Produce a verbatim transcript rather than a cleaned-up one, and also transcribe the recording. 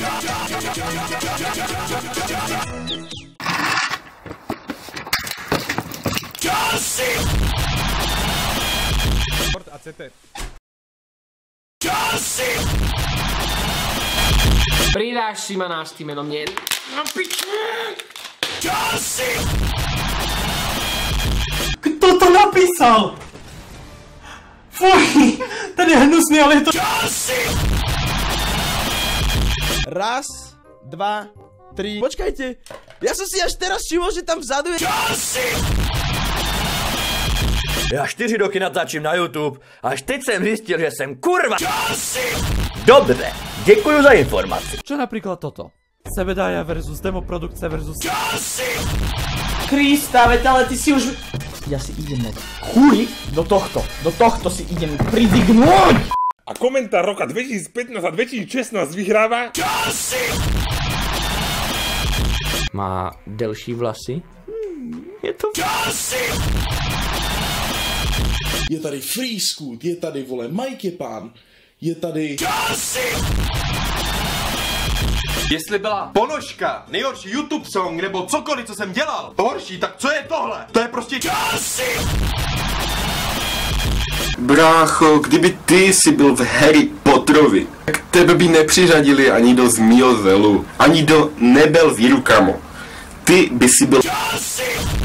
A C T. Pridáš si ma náš tým jenom mne. No pične! Kdo to napísal? Fuj, ten je hnusný, ale je to... Raz, dva, tri. Počkajte, ja som si až teraz všimol, že tam vzadu je... Já čtyři roky natáčím na YouTube a až teď jsem zjistil, že jsem kurva. Dobře, děkuju za informaci. Čo napríklad toto? Sebedája versus demoprodukce versus... Krista, veď ale ty si už... Ja si idem chuj do tohto, do tohto si idem pridignúť! A komentár roka dvetisícpätnásť a dvetisícšestnásť vyhráva... Má delší vlasy? Hmm, je to... Je tady Free Scoot, je tady, vole, Mike Pán, je tady... Jestli byla ponožka, nejhorší YouTube song, nebo cokoliv, co jsem dělal, horší, tak co je tohle? To je prostě... Brácho, kdyby ty si byl v Harry Potterovi, tak tebe by nepřiřadili ani do Zmijozelu, ani do Nebel Víru, kamo. Ty by si byl...